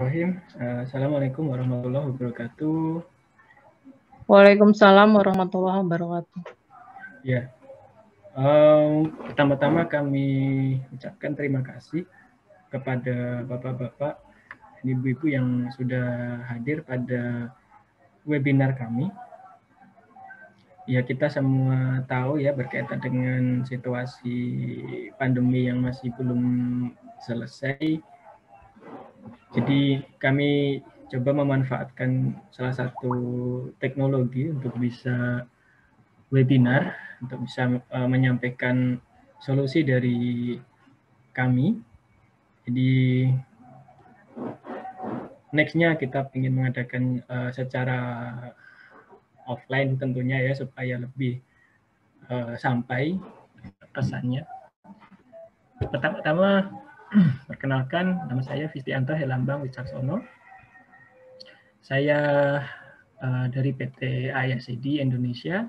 Assalamualaikum warahmatullahi wabarakatuh. Waalaikumsalam warahmatullahi wabarakatuh. Ya, pertama-tama kami ucapkan terima kasih kepada bapak-bapak dan ibu-ibu yang sudah hadir pada webinar kami. Ya, kita semua tahu ya berkaitan dengan situasi pandemi yang masih belum selesai. Jadi kami coba memanfaatkan salah satu teknologi untuk bisa webinar, untuk bisa menyampaikan solusi dari kami. Jadi next-nya kita ingin mengadakan secara offline tentunya ya, supaya lebih sampai pesannya. Pertama-tama perkenalkan, nama saya Fistianto Helambang Wicaksono. Saya dari PT ISID Indonesia.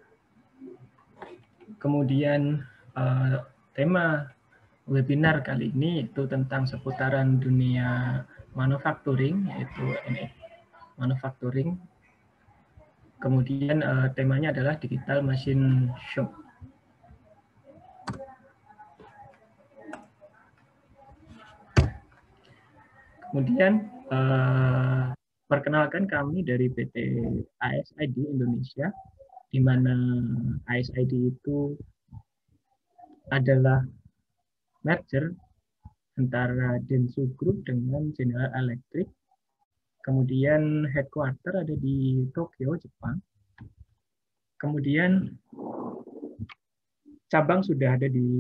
Kemudian tema webinar kali ini itu tentang seputaran dunia manufacturing, yaitu manufacturing. Kemudian temanya adalah digital machine shop. Kemudian perkenalkan kami dari PT ISID Indonesia, di mana ISID itu adalah merger antara Denso Group dengan General Electric. Kemudian headquarter ada di Tokyo, Jepang. Kemudian cabang sudah ada di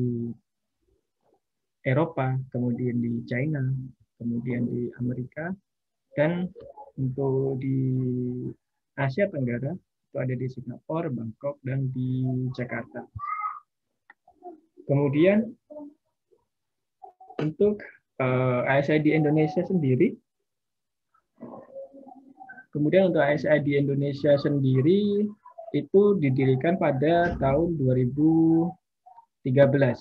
Eropa, kemudian di China, kemudian di Amerika, dan untuk di Asia Tenggara itu ada di Singapura, Bangkok, dan di Jakarta. Kemudian untuk ISID Indonesia sendiri, itu didirikan pada tahun 2013.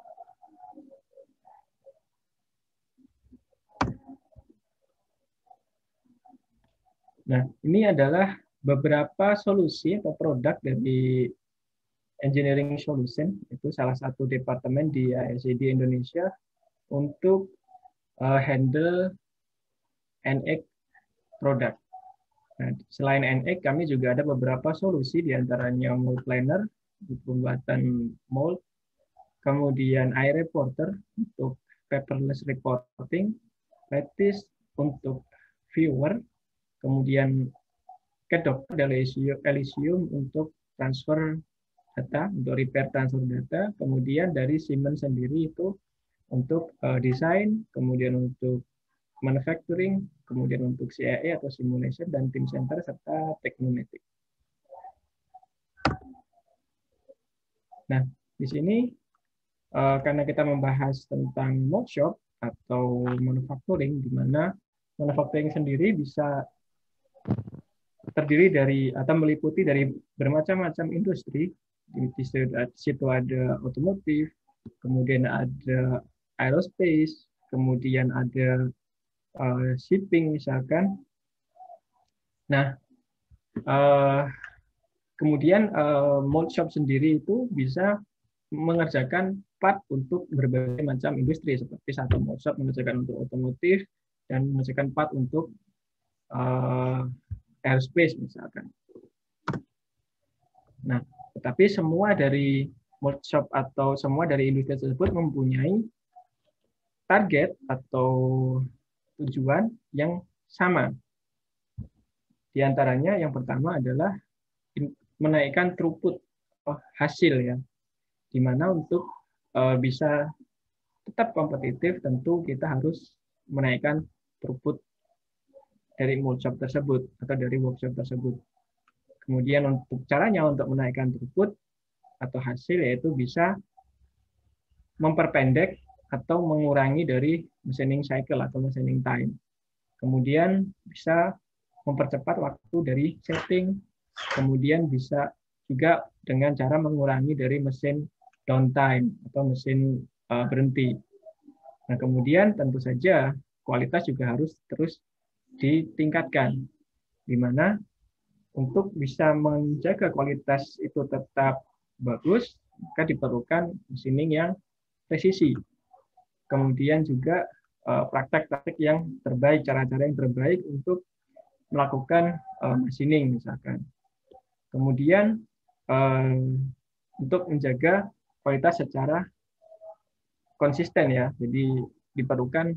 Nah, ini adalah beberapa solusi atau produk dari Engineering Solution, itu salah satu departemen di ISID Indonesia untuk handle NX produk. Nah, selain NX, kami juga ada beberapa solusi, diantaranya mold planner untuk pembuatan mold, kemudian iReporter untuk paperless reporting, Lattice untuk viewer, kemudian Kedok dari Elysium untuk transfer data, untuk repair transfer data, kemudian dari Siemens sendiri itu untuk desain, kemudian untuk manufacturing, kemudian untuk CIA atau simulation dan team center serta teknometik. Nah, di sini karena kita membahas tentang mold shop atau manufacturing, di mana manufacturing sendiri bisa terdiri dari atau meliputi dari bermacam-macam industri. Di situ ada otomotif, kemudian ada aerospace, kemudian ada shipping misalkan. Nah, kemudian mold shop sendiri itu bisa mengerjakan part untuk berbagai macam industri, seperti satu mold shop mengerjakan untuk otomotif dan mengerjakan part untuk aerospace misalkan. Nah, tetapi semua dari mold shop atau semua dari industri tersebut mempunyai target atau tujuan yang sama. Di antaranya yang pertama adalah menaikkan throughput hasil ya, di mana untuk bisa tetap kompetitif tentu kita harus menaikkan throughput dari mold shop tersebut atau dari workshop tersebut. Kemudian untuk caranya untuk menaikkan throughput atau hasil yaitu bisa memperpendek atau mengurangi dari machining cycle atau machining time. Kemudian bisa mempercepat waktu dari setting, kemudian bisa juga dengan cara mengurangi dari mesin downtime atau mesin berhenti. Nah, kemudian tentu saja kualitas juga harus terus ditingkatkan. Di mana untuk bisa menjaga kualitas itu tetap bagus, maka diperlukan machining yang presisi. Kemudian juga praktek-praktek yang terbaik, cara-cara yang terbaik untuk melakukan machining misalkan. Kemudian untuk menjaga kualitas secara konsisten ya, jadi diperlukan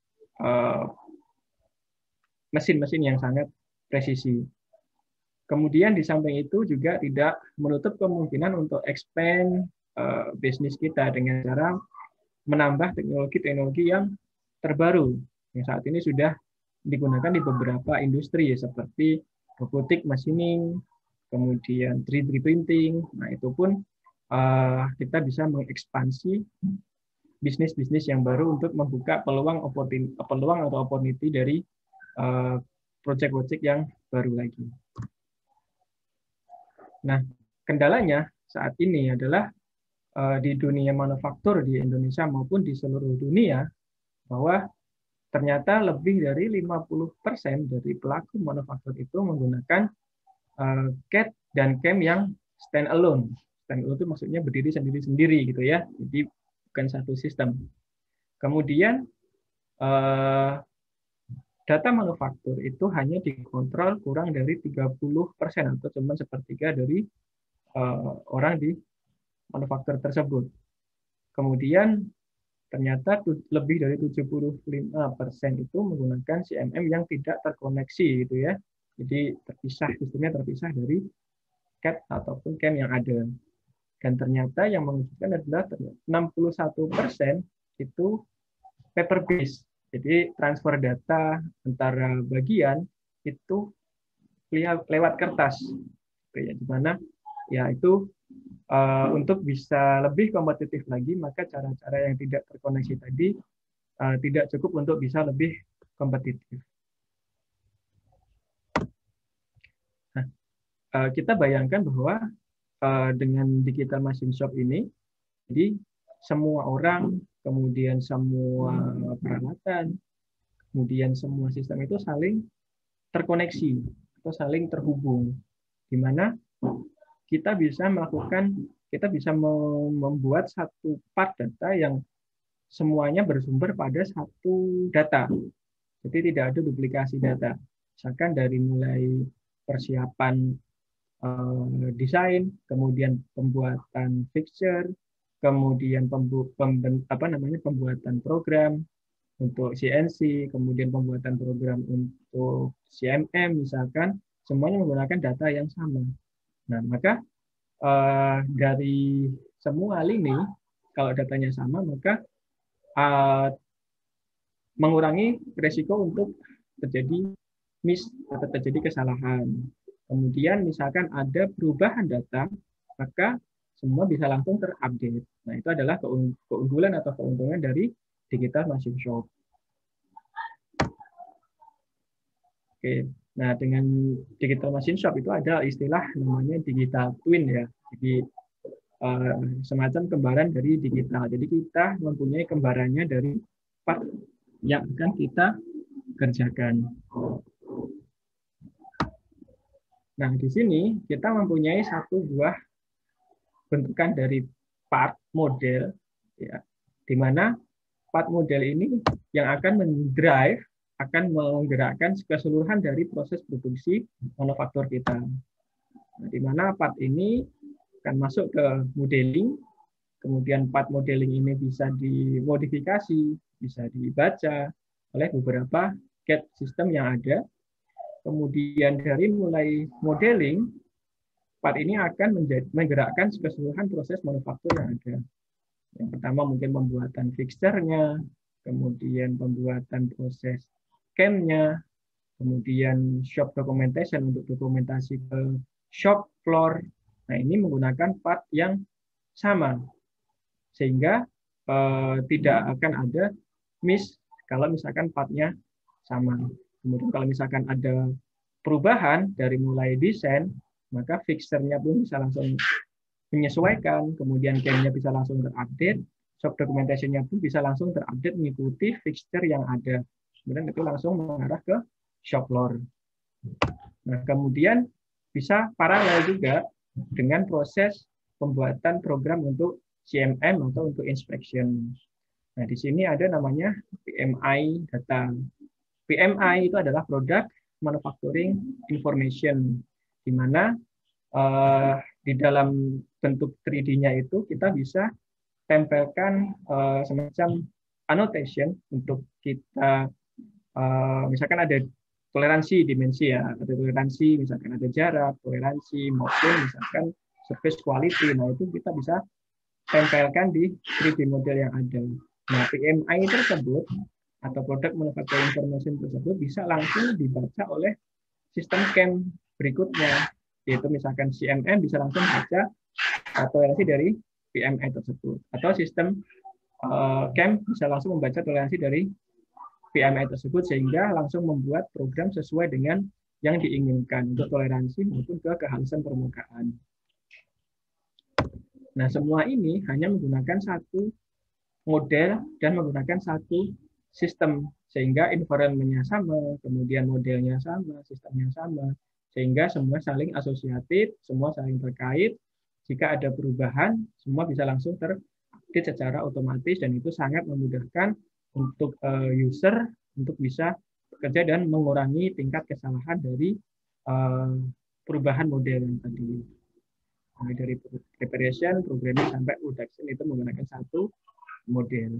mesin-mesin yang sangat presisi. Kemudian di samping itu juga tidak menutup kemungkinan untuk expand bisnis kita dengan cara menambah teknologi-teknologi yang terbaru yang saat ini sudah digunakan di beberapa industri seperti robotic machining, kemudian 3D printing. Nah, itu pun kita bisa mengekspansi bisnis-bisnis yang baru untuk membuka peluang atau opportunity dari project-project yang baru lagi. Nah, kendalanya saat ini adalah di dunia manufaktur di Indonesia maupun di seluruh dunia, bahwa ternyata lebih dari 50% dari pelaku manufaktur itu menggunakan CAD dan CAM yang stand alone. Stand alone itu maksudnya berdiri sendiri-sendiri gitu ya. Jadi bukan satu sistem. Kemudian data manufaktur itu hanya dikontrol kurang dari 30% atau cuma sepertiga dari orang di manufaktur tersebut. Kemudian ternyata lebih dari 75% itu menggunakan CMM yang tidak terkoneksi gitu ya. Jadi sistemnya terpisah dari CAD ataupun CAM yang ada. Dan ternyata yang mengejutkan adalah 61% itu paper based. Jadi transfer data antara bagian itu lewat kertas. Di mana ya itu untuk bisa lebih kompetitif lagi, maka cara-cara yang tidak terkoneksi tadi tidak cukup untuk bisa lebih kompetitif. Nah, kita bayangkan bahwa dengan digital machine shop ini, jadi semua orang, kemudian semua peralatan, kemudian semua sistem itu saling terkoneksi atau saling terhubung, di mana kita bisa membuat satu part data yang semuanya bersumber pada satu data. Jadi tidak ada duplikasi data. Misalkan dari mulai persiapan desain, kemudian pembuatan fixture, kemudian pembuatan program untuk CNC, kemudian pembuatan program untuk CMM misalkan, semuanya menggunakan data yang sama. Nah, maka dari semua lini, kalau datanya sama, maka mengurangi risiko untuk terjadi miss atau terjadi kesalahan. Kemudian misalkan ada perubahan data, maka semua bisa langsung terupdate. Nah, itu adalah keunggulan atau keuntungan dari digital machine shop. Oke. Nah, dengan digital machine shop itu ada istilah namanya digital twin ya. Jadi semacam kembaran dari digital. Jadi kita mempunyai kembarannya dari part yang akan kita kerjakan. Nah, di sini kita mempunyai satu buah bentukan dari part model, ya, di mana part model ini yang akan mendrive, akan menggerakkan keseluruhan dari proses produksi manufaktur kita. Nah, di mana part ini akan masuk ke modeling, kemudian part modeling ini bisa dimodifikasi, bisa dibaca oleh beberapa CAD system yang ada. Kemudian dari mulai modeling, part ini akan menggerakkan keseluruhan proses manufaktur yang ada. Yang pertama mungkin pembuatan fixture-nya, kemudian pembuatan proses CAM-nya, kemudian shop documentation untuk dokumentasi ke shop floor. Nah, ini menggunakan part yang sama, sehingga tidak akan ada miss kalau misalkan part-nya sama. Kemudian kalau misalkan ada perubahan dari mulai desain, maka fixture-nya pun bisa langsung menyesuaikan, kemudian CAM-nya bisa langsung terupdate, shop documentation-nya pun bisa langsung terupdate mengikuti fixture yang ada. kemudian itu langsung mengarah ke shop floor. Nah, kemudian bisa paralel juga dengan proses pembuatan program untuk CMM atau untuk inspection. Nah, di sini ada namanya PMI data. PMI itu adalah Product Manufacturing Information, di mana di dalam bentuk 3D-nya itu kita bisa tempelkan semacam annotation untuk kita, misalkan ada toleransi dimensi ya, ada toleransi, misalkan ada jarak, toleransi, maupun misalkan surface quality. Nah, itu kita bisa tempelkan di 3D model yang ada. Nah, PMI tersebut atau Product Manufacturing Information tersebut bisa langsung dibaca oleh sistem CAM berikutnya, yaitu misalkan CMM bisa langsung baca toleransi dari PMI tersebut, atau sistem CAM bisa langsung membaca toleransi dari PMI tersebut, sehingga langsung membuat program sesuai dengan yang diinginkan untuk toleransi maupun ke kehalusan permukaan. Nah, semua ini hanya menggunakan satu model dan menggunakan satu sistem, sehingga environment-nya sama, kemudian modelnya sama, sistemnya sama, sehingga semua saling asosiatif, semua saling terkait. Jika ada perubahan, semua bisa langsung terupdate secara otomatis, dan itu sangat memudahkan untuk user untuk bisa bekerja dan mengurangi tingkat kesalahan dari perubahan model yang tadi. Mulai dari preparation, programming, sampai production itu menggunakan satu model.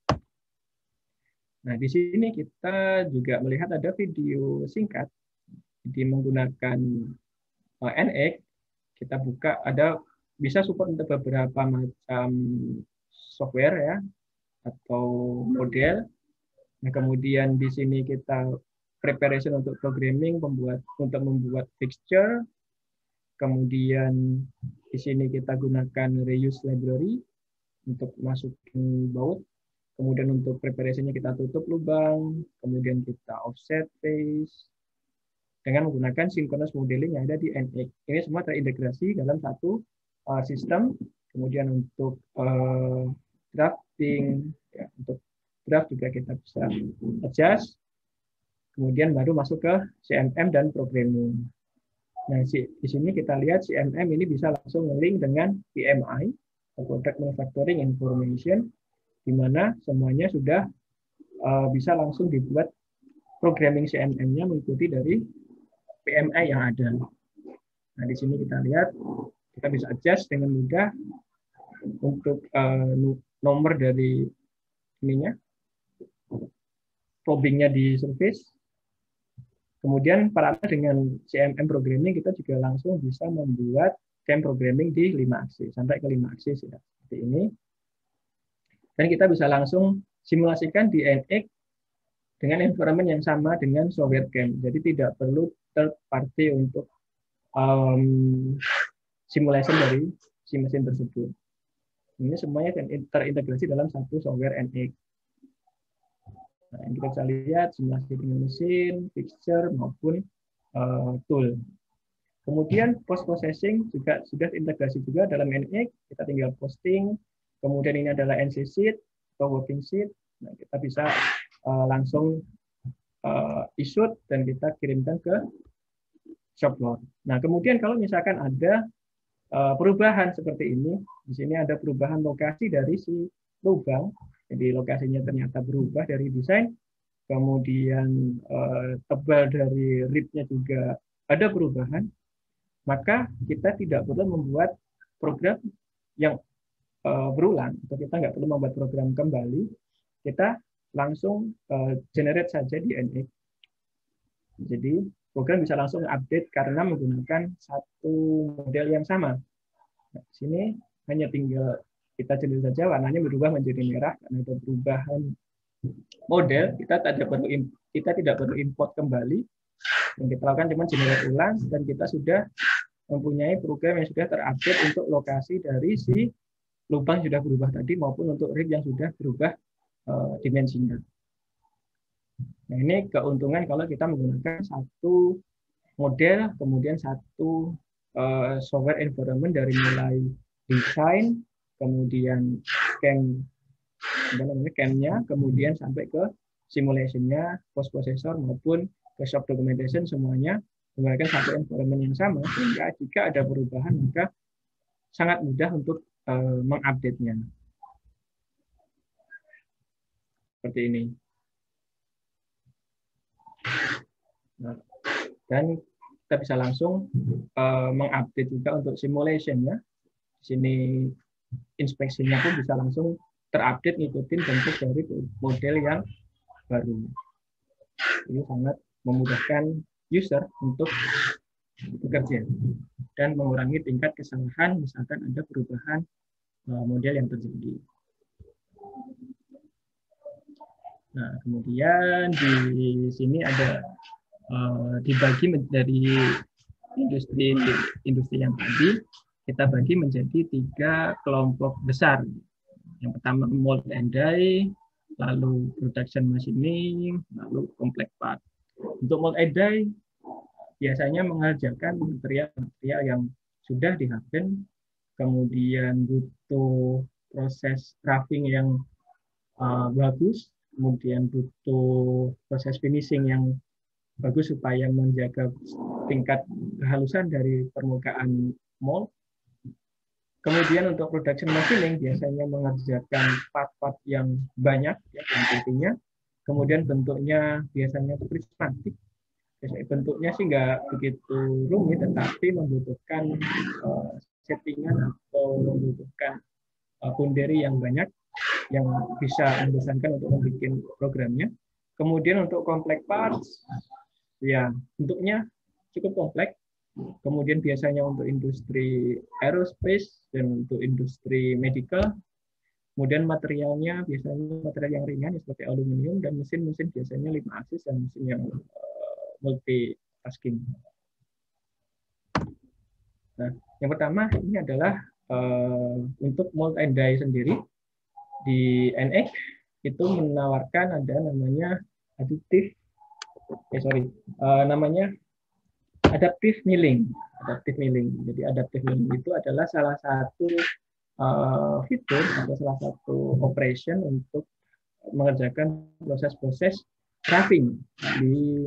Nah, di sini kita juga melihat ada video singkat. Jadi menggunakan NX, kita buka, ada bisa support untuk beberapa macam software ya, atau model. Nah, kemudian di sini kita preparation untuk programming, untuk membuat fixture. Kemudian di sini kita gunakan reuse library untuk masukin baut. Kemudian untuk preparation-nya kita tutup lubang, kemudian kita offset face dengan menggunakan synchronous modeling yang ada di NX. Ini semua terintegrasi dalam satu sistem. Kemudian untuk drafting, ya, untuk draft juga kita bisa adjust. Kemudian baru masuk ke CMM dan programming. Nah, di sini kita lihat CMM ini bisa langsung nge-link dengan PMI, Product Manufacturing Information, di mana semuanya sudah bisa langsung dibuat programming CMM-nya mengikuti dari PMI yang ada. Nah, di sini kita lihat, kita bisa adjust dengan mudah untuk nomor dari ininya, probingnya di surface. Kemudian paralel dengan CMM programming, kita juga langsung bisa membuat CAM programming di 5 aksis, sampai ke 5 aksis ya, seperti ini. Dan kita bisa langsung simulasikan di NX dengan environment yang sama dengan software CAM. Jadi tidak perlu third party untuk simulation dari si mesin tersebut. Ini semuanya terintegrasi dalam satu software NX. Nah, yang kita bisa lihat simulasi dengan mesin, fixture, maupun tool. Kemudian post-processing juga sudah integrasi juga dalam NX. Kita tinggal posting. Kemudian ini adalah NC sheet atau working sheet. Nah, kita bisa langsung issued dan kita kirimkan ke shop floor. Nah, kemudian kalau misalkan ada perubahan seperti ini, di sini ada perubahan lokasi dari si lubang, jadi lokasinya ternyata berubah dari desain, kemudian tebal dari ribnya juga ada perubahan, maka kita tidak perlu membuat program yang berulang, atau kita nggak perlu membuat program kembali, kita langsung generate saja di NX. Jadi program bisa langsung update karena menggunakan satu model yang sama. Nah, sini hanya tinggal kita generate saja, warnanya berubah menjadi merah karena ada perubahan model. Kita tidak perlu import kembali. Yang kita lakukan cuma generate ulang, dan kita sudah mempunyai program yang sudah terupdate untuk lokasi dari si lubang sudah berubah tadi, maupun untuk rib yang sudah berubah dimensinya. Nah, ini keuntungan kalau kita menggunakan satu model, kemudian satu software environment dari mulai desain, kemudian CAM-nya, kemudian sampai ke simulation-nya, post processor maupun ke shop documentation semuanya menggunakan satu environment yang sama, sehingga jika ada perubahan maka sangat mudah untuk mengupdate-nya. Seperti ini. Nah, dan kita bisa langsung mengupdate juga untuk simulation-nya. Di sini inspeksinya pun bisa langsung terupdate ngikutin bentuk dari model yang baru. Ini sangat memudahkan user untuk bekerja dan mengurangi tingkat kesalahan misalkan ada perubahan model yang terjadi. Nah, kemudian di sini ada dibagi dari industri yang tadi kita bagi menjadi 3 kelompok besar. Yang pertama mold and die, lalu production machining, lalu complex part. Untuk mold and die biasanya mengerjakan material-material yang sudah diharden, kemudian butuh proses roughing yang bagus, kemudian butuh proses finishing yang bagus supaya menjaga tingkat kehalusan dari permukaan mold. Kemudian untuk production machining biasanya mengerjakan part-part yang banyak ya kuantitinya. Kemudian bentuknya biasanya prismatik. Bentuknya sih nggak begitu rumit, tetapi membutuhkan settingan atau membutuhkan boundary yang banyak yang bisa membosankan untuk membuat programnya. Kemudian untuk complex parts, ya bentuknya cukup kompleks. Kemudian biasanya untuk industri aerospace dan untuk industri medical. Kemudian materialnya biasanya material yang ringan seperti aluminium dan mesin-mesin biasanya 5 aksis dan mesin yang multitasking. Nah, yang pertama ini adalah untuk mold and die sendiri di NX itu menawarkan ada namanya namanya adaptive milling. Adaptive milling. Jadi adaptive milling itu adalah salah satu fitur atau salah satu operation untuk mengerjakan proses-proses roughing di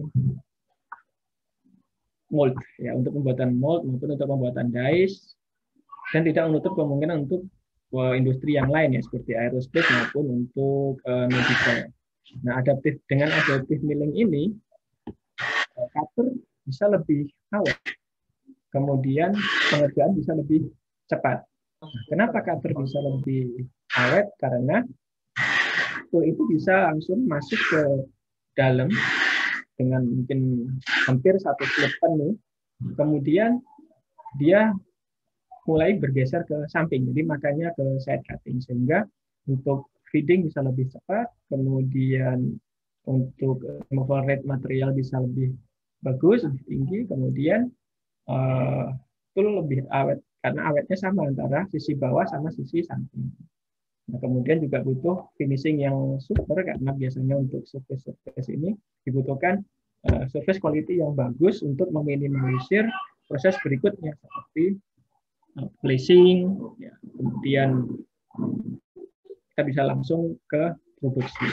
mold ya, untuk pembuatan mold maupun untuk pembuatan dies, dan tidak menutup kemungkinan untuk industri yang lain ya seperti aerospace maupun untuk medical. Nah, dengan adaptive milling ini cutter bisa lebih awet. Kemudian pengerjaan bisa lebih cepat. Nah, kenapa cutter bisa lebih awet? Karena itu bisa langsung masuk ke dalam dengan mungkin hampir 1 slot penuh. Kemudian dia mulai bergeser ke samping. Jadi makanya ke side cutting sehingga untuk feeding bisa lebih cepat. Kemudian untuk removal rate material bisa lebih bagus, lebih tinggi, kemudian itu lebih awet karena awetnya sama antara sisi bawah sama sisi samping. Nah, kemudian juga butuh finishing yang super karena biasanya untuk surface ini dibutuhkan surface quality yang bagus untuk meminimalisir proses berikutnya seperti placing, ya, kemudian kita bisa langsung ke produksi.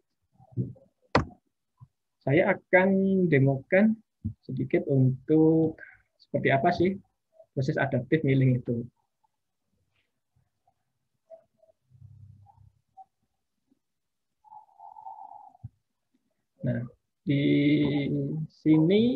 Saya akan demokan sedikit untuk seperti apa sih proses adaptive milling itu. Nah, di sini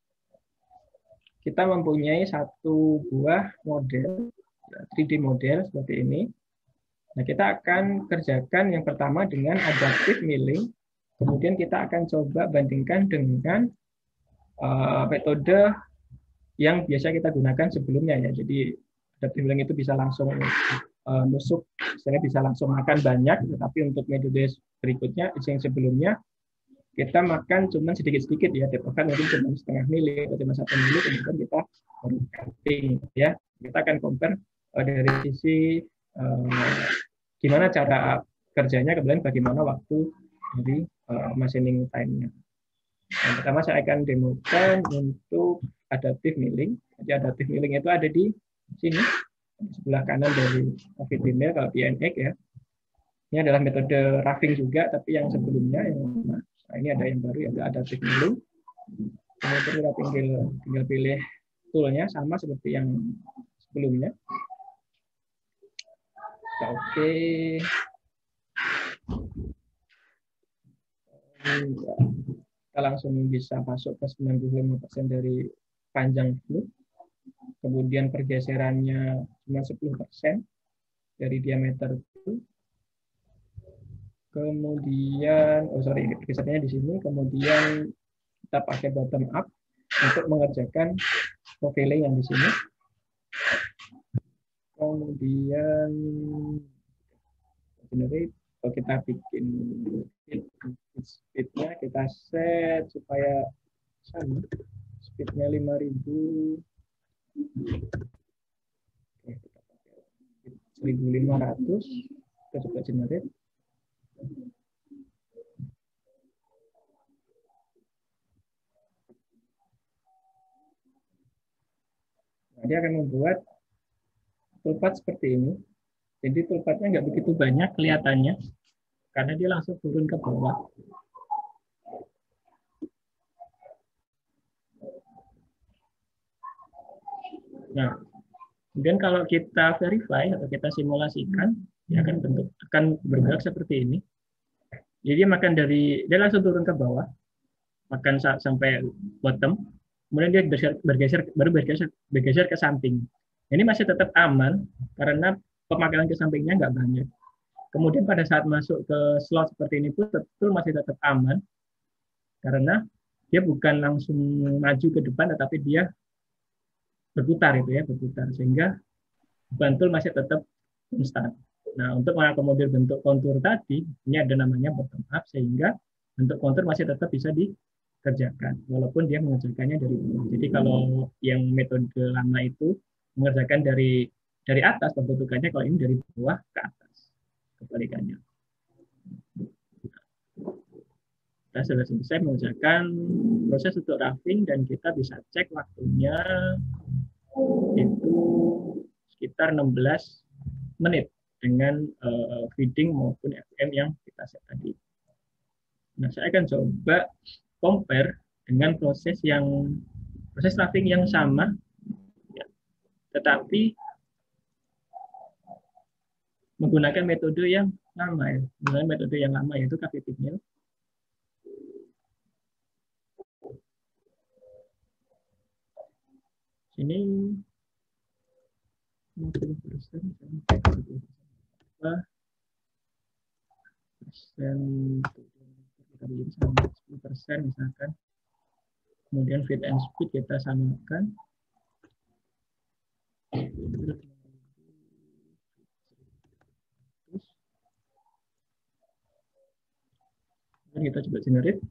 kita mempunyai satu buah model, 3D model seperti ini. Nah, kita akan kerjakan yang pertama dengan adaptive milling. Kemudian kita akan coba bandingkan dengan metode yang biasa kita gunakan sebelumnya ya. Jadi adaptive milling itu bisa langsung nusuk, misalnya bisa langsung makan banyak, tetapi untuk metode berikutnya yang sebelumnya kita makan cuma sedikit-sedikit ya, bahkan mungkin cuma setengah mili atau cuma 1 mili, kemudian kita baru cutting ya. Kita akan compare dari sisi gimana cara kerjanya, kemudian bagaimana waktu dari machining time-nya. Yang pertama saya akan demokan untuk adaptive milling. Jadi adaptive milling itu ada di sini, di sebelah kanan dari Avidemil kalau PNX ya. Ini adalah metode roughing juga, tapi yang sebelumnya yang nah, ini ada yang baru ya, ada milling. Kemudian kita tinggal pilih toolnya sama seperti yang sebelumnya. Oke. Kita langsung bisa masuk ke 95% dari panjang flue. Kemudian pergeserannya cuma 10% dari diameter itu. Kemudian, gesernya di sini. Kemudian kita pakai bottom up untuk mengerjakan profiling yang di sini. Kemudian generate, kalau kita bikin speednya kita set supaya sama, speednya 5000. Oke, kita pakai 1500. Kita coba generate. Nah, dia akan membuat toolpath seperti ini. Jadi toolpathnya nggak begitu banyak kelihatannya, karena dia langsung turun ke bawah. Nah, kemudian kalau kita verify atau kita simulasikan, dia akan bergerak seperti ini. Jadi dia langsung turun ke bawah, makan sampai bottom, kemudian dia bergeser ke samping. Ini masih tetap aman karena pemakaian ke sampingnya nggak banyak. Kemudian pada saat masuk ke slot seperti ini pun betul masih tetap aman karena dia bukan langsung maju ke depan, tetapi dia berputar sehingga bantul masih tetap konstan. Nah, untuk mengakomodir bentuk kontur tadi, ini ada namanya bottom up sehingga bentuk kontur masih tetap bisa dikerjakan walaupun dia mengerjakannya dari bawah. Jadi kalau yang metode lama itu mengerjakan dari atas pembentukannya, kalau ini dari bawah ke atas kebalikannya. Kita sudah selesai mengerjakan proses untuk roughing dan kita bisa cek waktunya itu sekitar 16 menit dengan feeding maupun FM yang kita set tadi. Nah, saya akan coba compare dengan proses roughing yang sama, ya, tetapi menggunakan metode yang lama, yaitu cavity mill. Sini 50% sama 10% misalkan. Kemudian feed and speed kita samakan. Dan kita coba generate.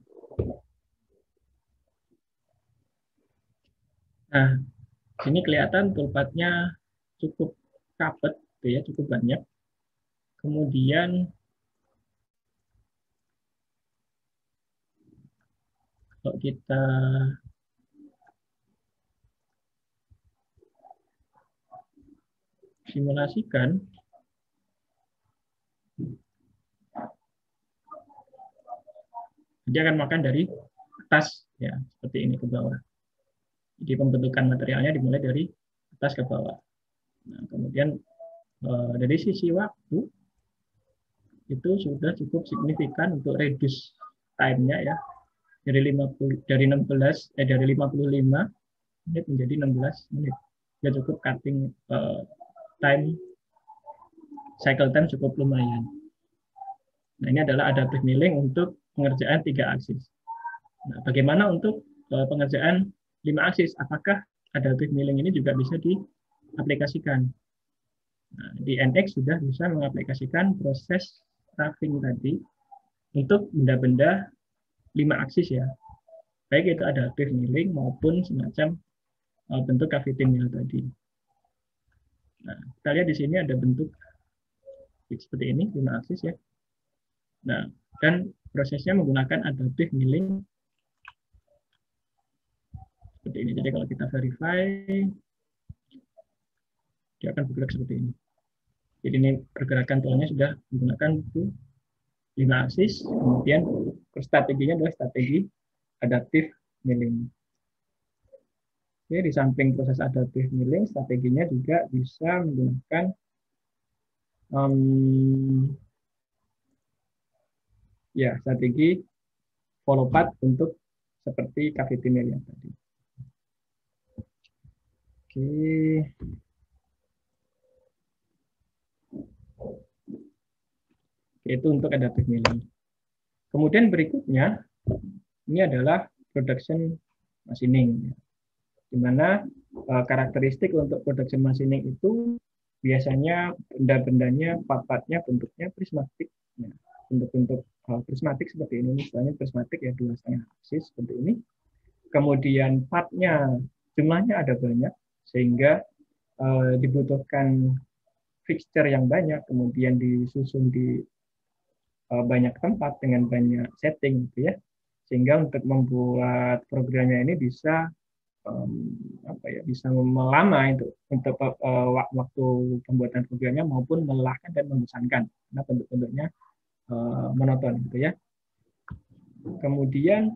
Nah, sini kelihatan toolpath-nya cukup rapet, ya, cukup banyak. Kemudian kalau kita simulasikan, dia akan makan dari atas, ya, seperti ini ke bawah. Jadi pembentukan materialnya dimulai dari atas ke bawah. Nah, kemudian dari sisi waktu itu sudah cukup signifikan untuk reduce time-nya, ya, dari 55 menit menjadi 16 menit. Dia cukup cutting cycle time cukup lumayan. Nah, ini adalah adaptive milling untuk pengerjaan 3 aksis. Nah, bagaimana untuk pengerjaan 5 aksis? Apakah adaptive milling ini juga bisa diaplikasikan? Nah, di NX sudah bisa mengaplikasikan proses roughing tadi untuk benda-benda 5 aksis, ya. Baik itu adaptive milling maupun semacam bentuk cavity mill tadi. Nah, kita lihat di sini ada bentuk seperti ini, 5 aksis, ya. Nah, dan prosesnya menggunakan adaptive milling seperti ini. Jadi kalau kita verify, dia akan bergerak seperti ini. Jadi ini pergerakan polanya sudah menggunakan itu 5 aksis. Kemudian strateginya adalah strategi adaptive milling. Oke, di samping proses adaptive milling, strateginya juga bisa menggunakan ya strategi follow path untuk seperti cavity mill yang tadi. Oke. Itu untuk adaptive milling. Kemudian berikutnya ini adalah production machining, di mana karakteristik untuk production machining itu biasanya benda-bendanya, papatnya, bentuknya prismatik. Ya, bentuk-bentuk prismatik seperti ini, misalnya prismatik ya 2,5 aksis seperti ini. Kemudian partnya jumlahnya ada banyak, sehingga dibutuhkan fixture yang banyak, kemudian disusun di banyak tempat dengan banyak setting, gitu ya, sehingga untuk membuat programnya ini bisa bisa melama itu untuk waktu pembuatan programnya maupun melelahkan dan membosankan karena bentuk-bentuknya monoton, gitu ya. Kemudian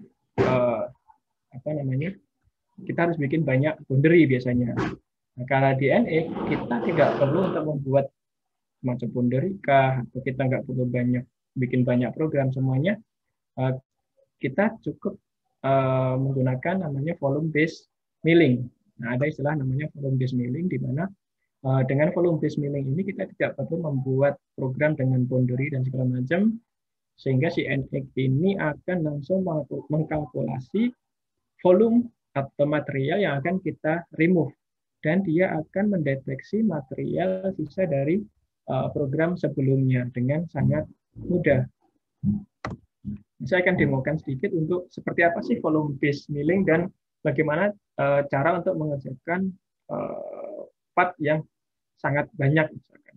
kita harus bikin banyak boundary biasanya. Nah, karena di NE kita tidak perlu untuk membuat macam boundary kah, atau kita nggak perlu bikin banyak program, semuanya kita cukup menggunakan namanya volume based milling. Nah, ada istilah namanya volume based milling, di mana dengan volume based milling ini kita tidak perlu membuat program dengan boundary dan segala macam, sehingga si NX ini akan langsung mengkalkulasi volume atau material yang akan kita remove, dan dia akan mendeteksi material sisa dari program sebelumnya dengan sangat mudah. Saya akan demokan sedikit untuk seperti apa sih volume based milling dan bagaimana cara untuk mengerjakan part yang sangat banyak, misalkan.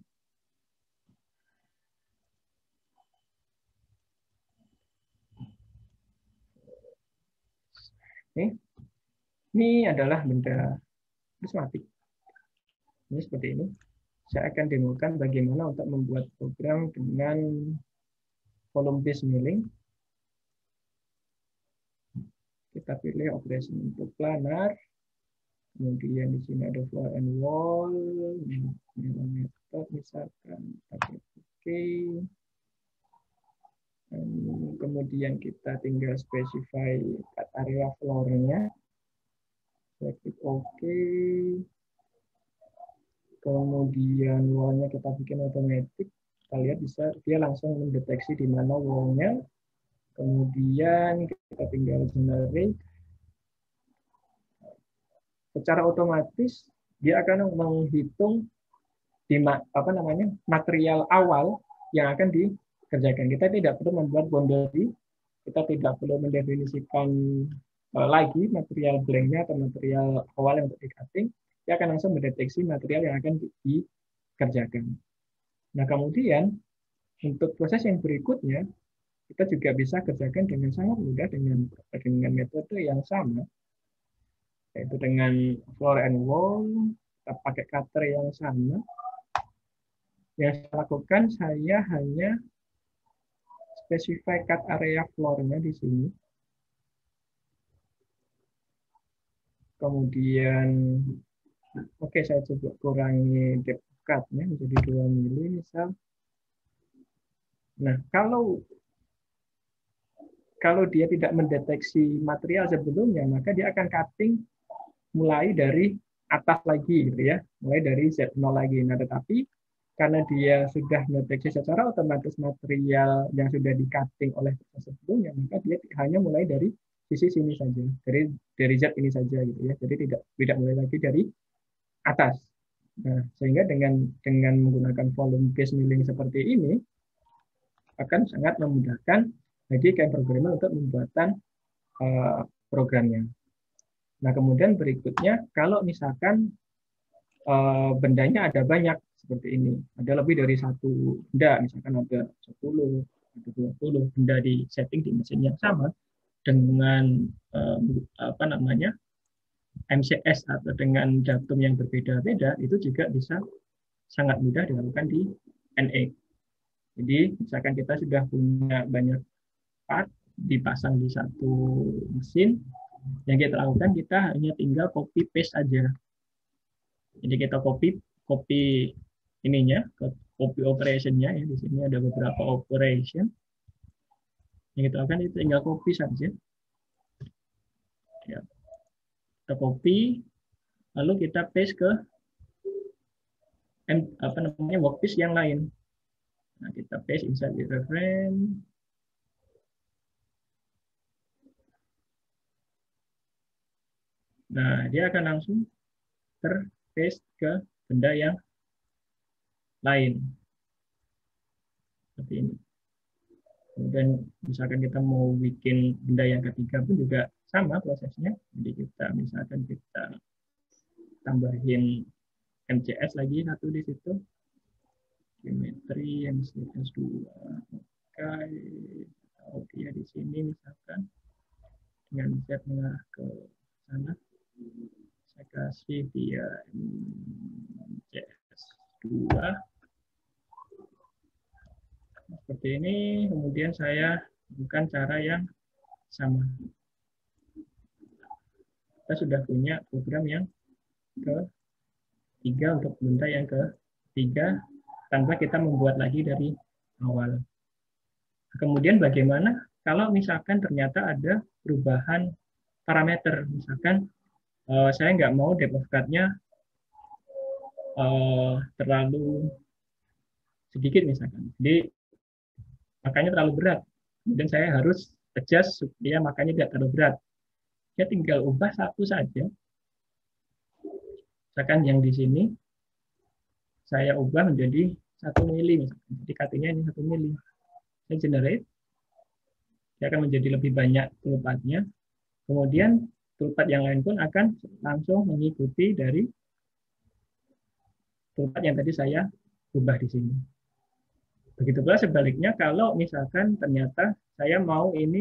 Ini adalah benda prismatik. Ini seperti ini. Saya akan demokan bagaimana untuk membuat program dengan volume based milling. Kita pilih operasi untuk planar. Kemudian di sini ada floor and wall, method misalkan, oke. Kemudian kita tinggal specify area floor-nya. Klik oke. Kemudian wall-nya kita bikin otomatis. Kita lihat bisa dia langsung mendeteksi di mana wall-nya. Kemudian kita tinggal generate. Secara otomatis dia akan menghitung di material awal yang akan dikerjakan. Kita tidak perlu membuat boundary, kita tidak perlu mendefinisikan lagi material blanknya atau material awal yang untuk di cutting. Dia akan langsung mendeteksi material yang akan dikerjakan. Nah, kemudian untuk proses yang berikutnya kita juga bisa kerjakan dengan sangat mudah dengan metode yang sama, yaitu dengan floor and wall. Kita pakai cutter yang sama. Yang saya lakukan, saya hanya specify cut area floor-nya di sini. Kemudian, oke, saya coba kurangi depth cut-nya menjadi 2 mili misal. Nah, kalau dia tidak mendeteksi material sebelumnya, maka dia akan cutting mulai dari atas lagi, gitu ya, mulai dari Z0 lagi. Nah, tetapi karena dia sudah mendeteksi secara otomatis material yang sudah di-cutting oleh proses sebelumnya, maka dia hanya mulai dari sisi sini saja, dari Z ini saja, gitu ya. Jadi tidak mulai lagi dari atas. Nah, sehingga dengan menggunakan volume based milling seperti ini akan sangat memudahkan bagi kain programmer untuk membuatan programnya. Nah, kemudian berikutnya, kalau misalkan bendanya ada banyak seperti ini, ada lebih dari satu benda, misalkan ada 10, ada 20 benda di setting di mesin yang sama dengan MCS atau dengan datum yang berbeda-beda, itu juga bisa sangat mudah dilakukan di NX. Jadi misalkan kita sudah punya banyak part dipasang di satu mesin, yang kita lakukan kita hanya tinggal copy paste aja. Jadi kita copy ininya, copy operationnya ya. Di sini ada beberapa operation. Yang kita lakukan itu tinggal copy saja. Ya. Kita copy, lalu kita paste ke workpiece yang lain. Nah, kita paste inside the reference. Nah, dia akan langsung terpaste ke benda yang lain. Seperti ini. Kemudian misalkan kita mau bikin benda yang ketiga pun juga sama prosesnya. Jadi misalkan kita tambahin MCS lagi satu di situ. Geometri MCS 2. Oke, ya di sini misalkan dengan Z mengarah ke sana. Saya kasih dia MCS 2. Seperti ini, kemudian saya lakukan cara yang sama. Kita sudah punya program yang ketiga untuk benda yang ketiga tanpa kita membuat lagi dari awal. Kemudian bagaimana kalau misalkan ternyata ada perubahan parameter, misalkan saya nggak mau depth of cut-nya terlalu sedikit misalkan, jadi makanya terlalu berat, kemudian saya harus adjust supaya makanya tidak terlalu berat. Saya tinggal ubah satu saja, misalkan yang di sini saya ubah menjadi 1 mili, misalkan. Jadi cutting-nya ini 1 mili. Saya generate, dia akan menjadi lebih banyak toolpath-nya. Kemudian toolpath yang lain pun akan langsung mengikuti dari toolpath yang tadi saya ubah di sini. Begitu pula sebaliknya, kalau misalkan ternyata saya mau ini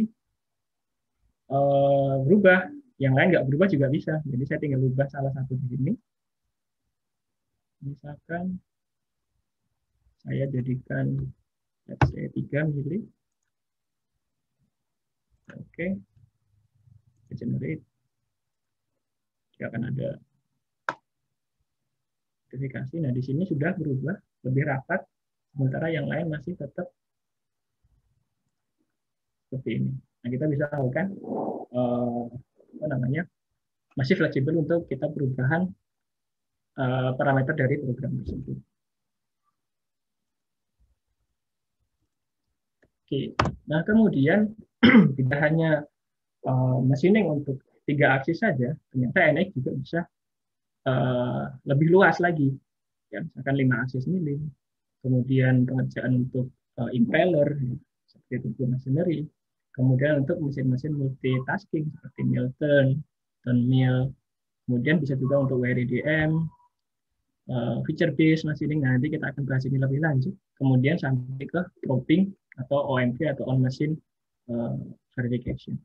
berubah, yang lain nggak berubah juga bisa. Jadi saya tinggal ubah salah satu di sini. Misalkan saya jadikan let's say 3 mili. Oke. Generate. Dia akan ada notifikasi. Nah, di sini sudah berubah lebih rapat, sementara yang lain masih tetap seperti ini. Nah, kita bisa lakukan masih fleksibel untuk kita perubahan parameter dari program tersebut. Oke, nah kemudian tidak hanya machining untuk 3 aksis saja, ternyata NX juga bisa lebih luas lagi. Ya, misalkan 5 aksis milling, kemudian pengerjaan untuk impeller, seperti itu machinery, kemudian untuk mesin-mesin multitasking seperti mill turn mill, kemudian bisa juga untuk WRDM, feature based machining. Nanti kita akan bahas ini lebih lanjut. Kemudian sampai ke probing atau OMV atau on machine verification.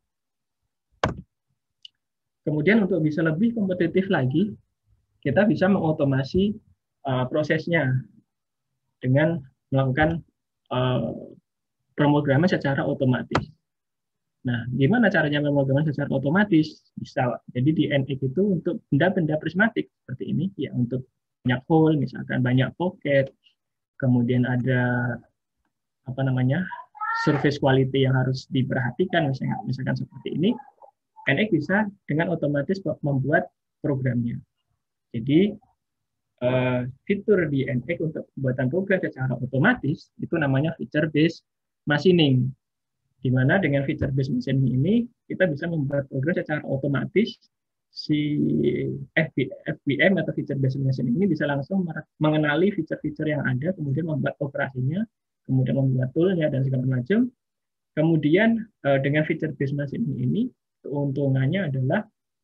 Kemudian untuk bisa lebih kompetitif lagi, kita bisa mengotomasi prosesnya dengan melakukan pemrograman secara otomatis. Nah, gimana caranya pemrograman secara otomatis? Bisa. Jadi di NX itu untuk benda-benda prismatik seperti ini, ya untuk banyak hole, misalkan banyak pocket, kemudian ada surface quality yang harus diperhatikan, misalkan seperti ini, NX bisa dengan otomatis membuat programnya. Jadi fitur di NX untuk pembuatan program secara otomatis itu namanya feature based machining. Di mana dengan feature based machining ini kita bisa membuat program secara otomatis. Si FBM atau feature based machining ini bisa langsung mengenali fitur-fitur yang ada, kemudian membuat operasinya, kemudian membuat toolnya dan segala macam. Kemudian dengan feature based machining ini keuntungannya adalah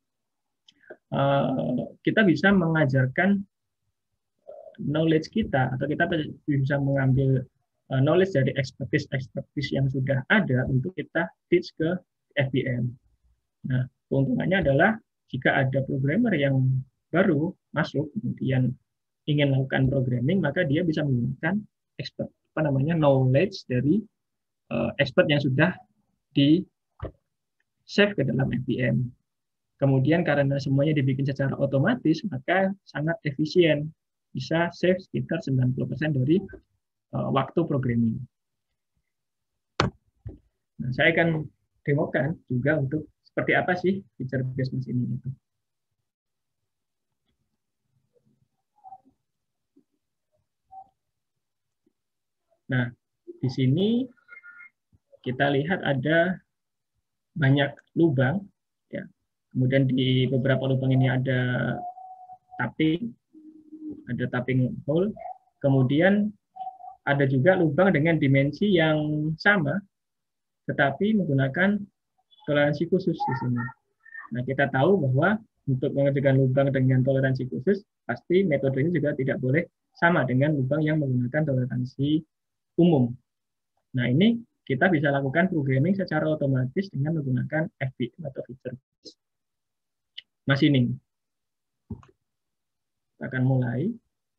kita bisa mengajarkan knowledge kita, atau kita bisa mengambil knowledge dari expertise yang sudah ada untuk kita teach ke FBM. Nah, keuntungannya adalah jika ada programmer yang baru masuk, kemudian ingin melakukan programming, maka dia bisa menggunakan expert, knowledge dari expert yang sudah di save ke dalam FPM. Kemudian karena semuanya dibikin secara otomatis, maka sangat efisien. Bisa save sekitar 90% dari waktu programming. Nah, saya akan demokan juga untuk seperti apa sih feature based machine itu. Nah, di sini kita lihat ada banyak lubang, ya. Kemudian di beberapa lubang ini ada tapping hole. Kemudian ada juga lubang dengan dimensi yang sama, tetapi menggunakan toleransi khusus di sini. Nah, kita tahu bahwa untuk mengerjakan lubang dengan toleransi khusus, pasti metode ini juga tidak boleh sama dengan lubang yang menggunakan toleransi umum. Nah, ini kita bisa lakukan programming secara otomatis dengan menggunakan FPM atau feature based machining. Kita akan mulai.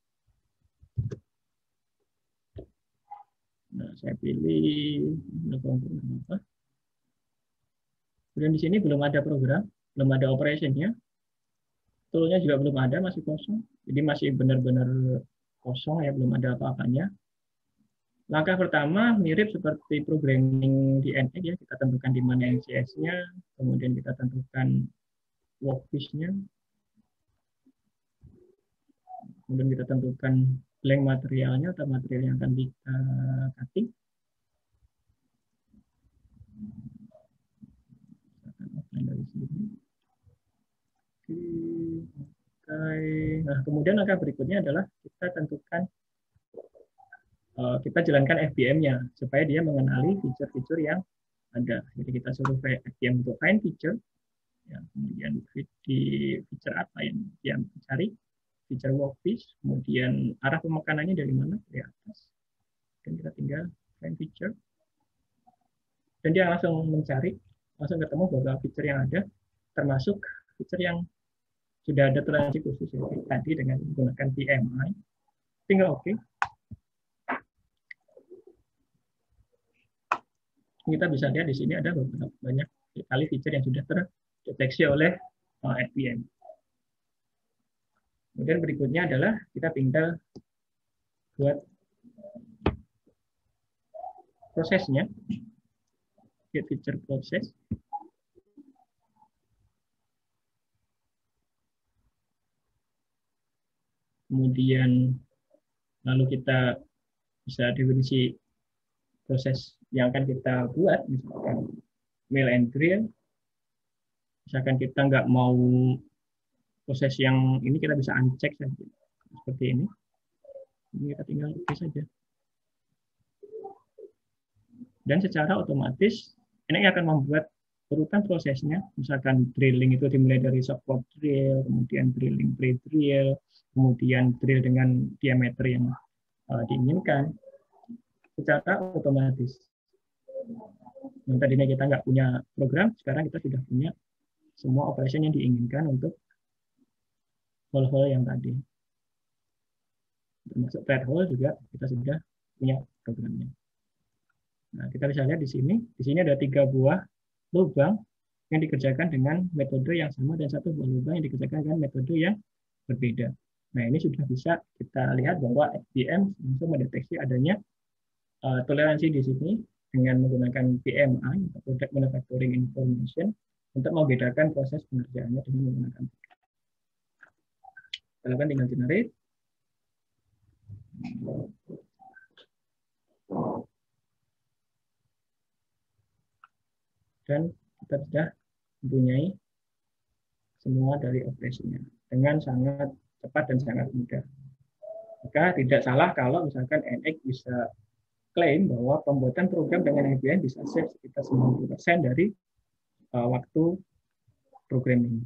Nah, saya pilih apa? Kemudian di sini belum ada program, belum ada operation-nya. Tool-nya juga belum ada, masih kosong. Jadi masih benar-benar kosong ya, belum ada apa-apanya. Langkah pertama mirip seperti programming di NX ya, kita tentukan di mana NCS-nya, kemudian kita tentukan workpiece-nya, kemudian kita tentukan blank materialnya atau material yang akan kita cutting. Dari sini. Oke. Nah, kemudian langkah berikutnya adalah kita tentukan, kita jalankan FPM-nya supaya dia mengenali fitur-fitur yang ada. Jadi kita suruh FPM untuk find feature, ya, kemudian di feature apa yang dia cari, feature workpiece, kemudian arah pemekanannya dari mana, dari atas, dan kita tinggal find feature, dan dia langsung mencari, langsung ketemu beberapa feature yang ada, termasuk feature yang sudah ada toleransi khusus ya, tadi dengan menggunakan PMI, tinggal oke. Kita bisa lihat di sini ada beberapa banyak kali feature yang sudah terdeteksi oleh FPM. Kemudian berikutnya adalah kita tinggal buat prosesnya, get feature process. Kemudian lalu kita bisa definisi proses yang akan kita buat, misalkan mill and drill. Misalkan kita nggak mau proses yang ini, kita bisa uncheck saja seperti ini. Ini kita tinggal oke saja. Dan secara otomatis ini akan membuat urutan prosesnya. Misalkan drilling itu dimulai dari support drill, kemudian drilling pre-drill, kemudian drill dengan diameter yang diinginkan secara otomatis. Yang tadinya kita nggak punya program, sekarang kita sudah punya semua operation yang diinginkan untuk hole-hole yang tadi. Termasuk thread hole juga kita sudah punya programnya. Nah, kita bisa lihat di sini. Di sini ada 3 buah lubang yang dikerjakan dengan metode yang sama dan 1 buah lubang yang dikerjakan dengan metode yang berbeda. Nah, ini sudah bisa kita lihat bahwa FPM langsung mendeteksi adanya toleransi di sini dengan menggunakan PMI, Product Manufacturing Information, untuk membedakan proses pengerjaannya dengan menggunakan. Kita lakukan tinggal generate. Dan kita sudah mempunyai semua dari operasinya dengan sangat cepat dan sangat mudah. Maka tidak salah kalau misalkan NX bisa klaim bahwa pembuatan program dengan FPM bisa save sekitar 90% dari waktu programming.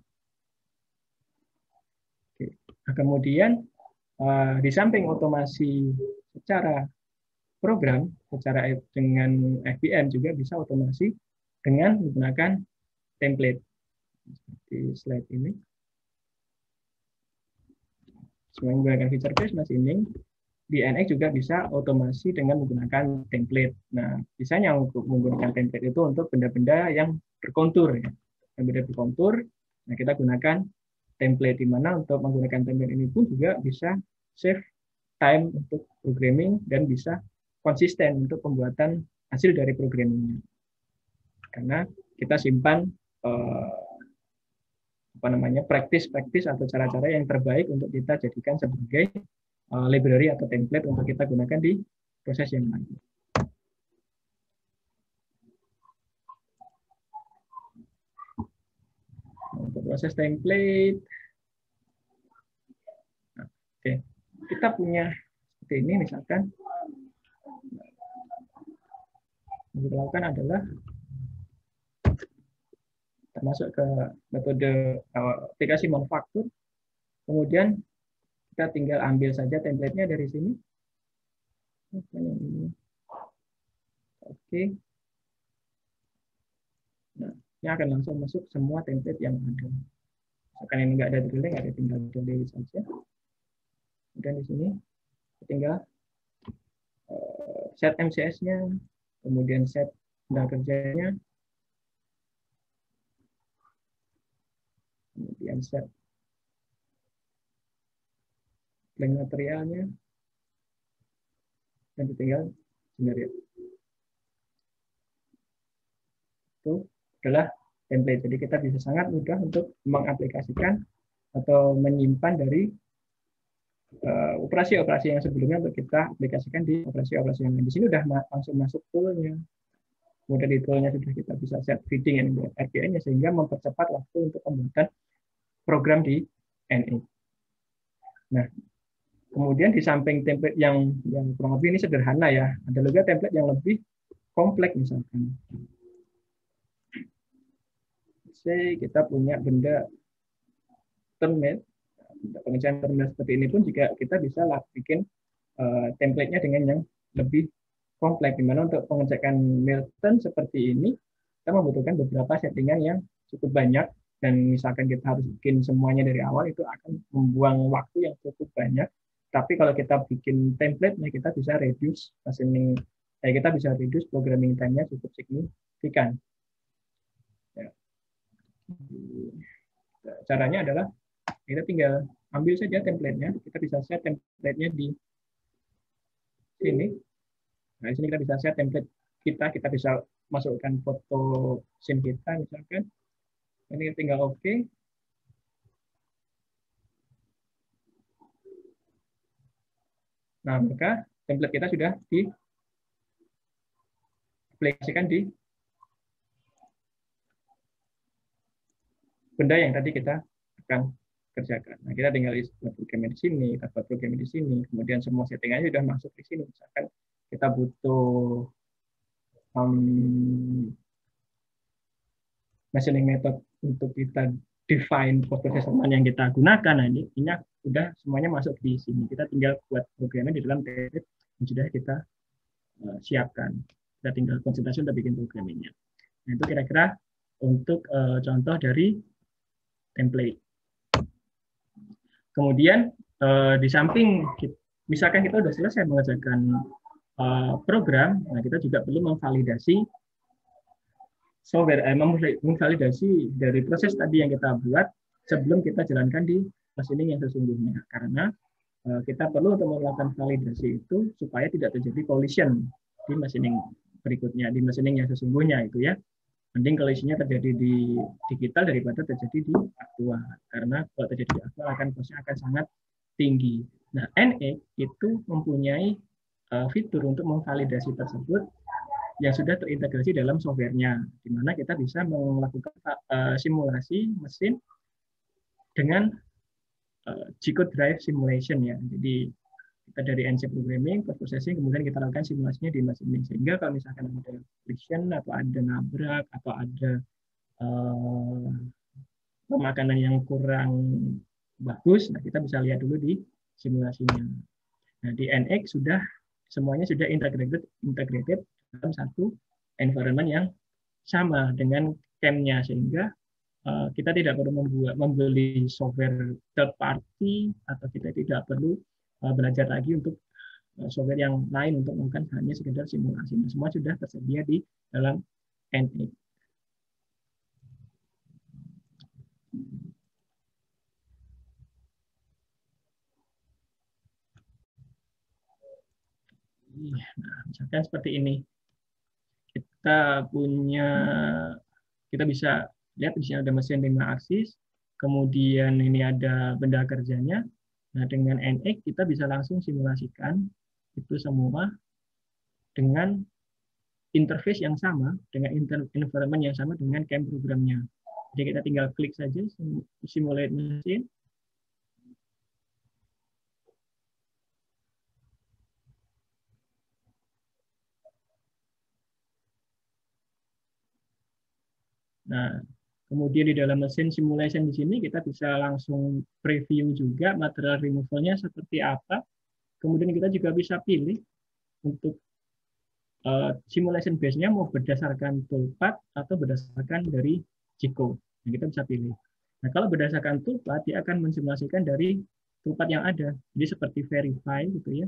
Oke. Nah, kemudian di samping otomasi secara program, secara dengan FPM juga bisa otomasi dengan menggunakan template seperti slide ini. menggunakan feature based machining. Di NX juga bisa otomasi dengan menggunakan template. Nah, biasanya untuk menggunakan template itu untuk benda-benda yang berkontur, ya. Benda berkontur, nah kita gunakan template, di mana untuk menggunakan template ini pun juga bisa save time untuk programming dan bisa konsisten untuk pembuatan hasil dari programmingnya. Karena kita simpan praktis-praktis atau cara-cara yang terbaik untuk kita jadikan sebagai library atau template untuk kita gunakan di proses yang lain. Untuk proses template, oke, kita punya seperti ini misalkan. Yang kita lakukan adalah termasuk ke metode aplikasi manufaktur, kemudian kita tinggal ambil saja template-nya dari sini. Oke. Nah, ini akan langsung masuk semua template yang ada. Misalkan ini nggak ada drilling, ada tinggal delete saja. Dan di sini tinggal set MCS-nya, kemudian set benda kerjanya, kemudian set blank materialnya, dan tinggal generate. Itu adalah template. Jadi kita bisa sangat mudah untuk mengaplikasikan atau menyimpan dari operasi-operasi yang sebelumnya untuk kita aplikasikan di operasi-operasi yang lain. Di sini udah langsung masuk toolnya. Kemudian di toolnya sudah kita bisa set feeding and RPA-nya sehingga mempercepat waktu untuk pembuatan program di NX. Nah, kemudian di samping template yang kurang lebih ini sederhana ya, ada juga template yang lebih kompleks misalkan. Kita punya benda termate, pengerjaan termate seperti ini pun juga kita bisa bikin template-nya dengan yang lebih kompleks, di mana untuk pengerjaan Milton seperti ini kita membutuhkan beberapa settingan yang cukup banyak, dan misalkan kita harus bikin semuanya dari awal itu akan membuang waktu yang cukup banyak. Tapi kalau kita bikin template, kita bisa reduce machining, kita bisa reduce programming time-nya cukup signifikan. Ya. Caranya adalah kita tinggal ambil saja template-nya, kita bisa set template-nya di sini. Nah, di sini kita bisa set template kita bisa masukkan foto SIM kita misalkan. Ini tinggal oke. Nah, maka template kita sudah diaplikasikan di benda yang tadi kita akan kerjakan. Nah, kita tinggal buat program di sini, kita buat program di sini, kemudian semua settingannya sudah masuk di sini. Misalkan kita butuh machining method untuk kita define proses yang kita gunakan. Nah, ini sudah semuanya masuk di sini. Kita tinggal buat programnya di dalam template yang sudah kita siapkan. Kita tinggal konsentrasi untuk bikin programnya. Nah, itu kira-kira untuk contoh dari template. Kemudian di samping misalkan kita sudah selesai mengerjakan program, nah kita juga perlu memvalidasi software, memvalidasi dari proses tadi yang kita buat sebelum kita jalankan di machining yang sesungguhnya. Karena kita perlu untuk melakukan validasi itu supaya tidak terjadi collision di machining berikutnya, di machining yang sesungguhnya itu ya. Mending collision-nya terjadi di digital daripada terjadi di aktual. Karena kalau terjadi di aktual cost-nya akan sangat tinggi. Nah, NX itu mempunyai fitur untuk memvalidasi tersebut yang sudah terintegrasi dalam softwarenya, di mana kita bisa melakukan simulasi mesin dengan G-code drive simulation ya. Jadi kita dari NC programming, post processing, kemudian kita lakukan simulasinya di machining. Sehingga kalau misalkan ada friction atau ada nabrak atau ada pemakanan yang kurang bagus, nah kita bisa lihat dulu di simulasinya. Nah, di NX semuanya sudah integrated dalam satu environment yang sama dengan CAM-nya, sehingga kita tidak perlu membeli software third party, atau kita tidak perlu belajar lagi untuk software yang lain untuk melakukan hanya sekedar simulasi. Nah, semua sudah tersedia di dalam NX. Nah, misalkan seperti ini. Kita punya, kita bisa lihat di sini ada mesin 5 aksis, kemudian ini ada benda kerjanya. Nah, dengan NX kita bisa langsung simulasikan itu semua dengan interface yang sama, dengan environment yang sama dengan CAM programnya. Jadi kita tinggal klik saja simulate mesin. Nah, kemudian di dalam mesin simulation di sini kita bisa langsung preview juga material removal-nya seperti apa. Kemudian kita juga bisa pilih untuk simulation base-nya mau berdasarkan toolpath atau berdasarkan dari G-code. Nah, kita bisa pilih. Nah, kalau berdasarkan toolpath, dia akan mensimulasikan dari toolpath yang ada. Jadi seperti verify gitu ya.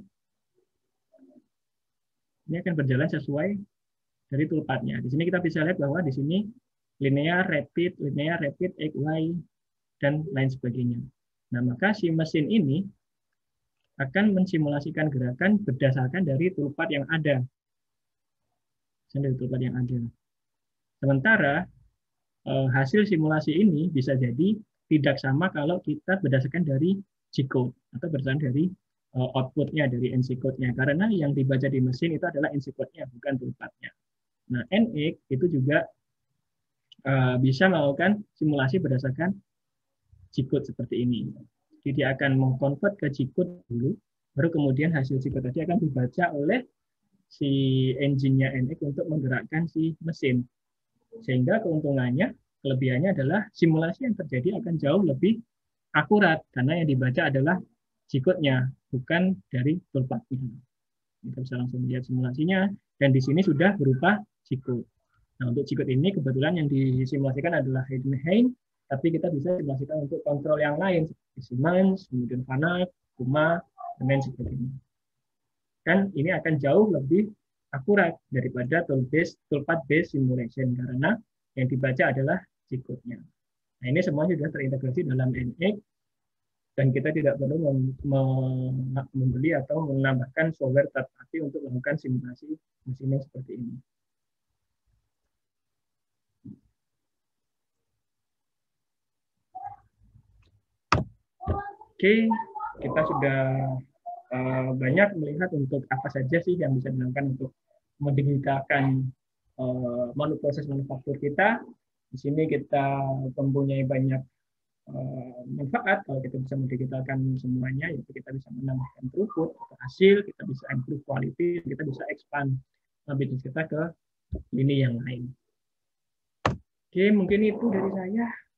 Ini akan berjalan sesuai dari toolpath-nya. Di sini kita bisa lihat bahwa di sini linear, rapid, X, Y, dan lain sebagainya. Nah, maka si mesin ini akan mensimulasikan gerakan berdasarkan dari toolpath yang ada. Dari toolpath yang ada. Sementara hasil simulasi ini bisa jadi tidak sama kalau kita berdasarkan dari G-code atau berdasarkan dari output-nya, dari NC code-nya. Karena yang dibaca di mesin itu adalah NC code-nya, bukan toolpath-nya. Nah, NX itu juga bisa melakukan simulasi berdasarkan G-code seperti ini. Jadi dia akan mengkonvert ke G-code dulu, baru kemudian hasil G-code tadi akan dibaca oleh si engine-nya NX untuk menggerakkan si mesin. Sehingga keuntungannya, kelebihannya adalah simulasi yang terjadi akan jauh lebih akurat, karena yang dibaca adalah G-code-nya, bukan dari toolpath-nya. Kita bisa langsung lihat simulasinya, dan di sini sudah berupa G-code. Nah, untuk G-code ini kebetulan yang disimulasikan adalah Heidenhain, tapi kita bisa simulasikan untuk kontrol yang lain, seperti Siemens, kemudian Fanuc, Puma, dan lain sebagainya. Dan ini akan jauh lebih akurat daripada toolpath-based simulation, karena yang dibaca adalah G-code-nya. Nah, ini semua sudah terintegrasi dalam NX, dan kita tidak perlu membeli atau menambahkan software third party untuk melakukan simulasi mesinnya seperti ini. Oke, kita sudah banyak melihat untuk apa saja sih yang bisa dilakukan untuk mendigitalkan proses manufaktur kita. Di sini kita mempunyai banyak manfaat kalau kita bisa mendigitalkan semuanya, yaitu kita bisa menambahkan throughput atau hasil, kita bisa improve quality, kita bisa expand bisnis kita ke lini yang lain. Oke, mungkin itu dari saya.